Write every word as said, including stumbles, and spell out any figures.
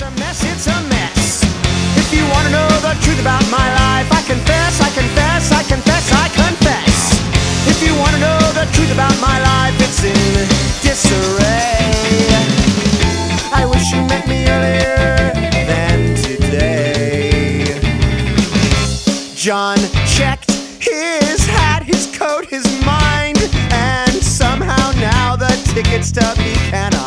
a mess, it's a mess. If you wanna know the truth about my life, I confess, I confess, I confess, I confess. If you wanna know the truth about my life, it's in disarray. I wish you met me earlier than today. John checked his hat, his coat, his mind, and somehow now the ticket stub he cannot